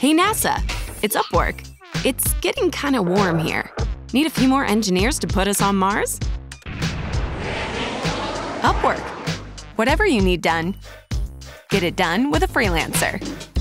Hey NASA, it's Upwork. It's getting kind of warm here. Need a few more engineers to put us on Mars? Upwork. Whatever you need done, get it done with a freelancer.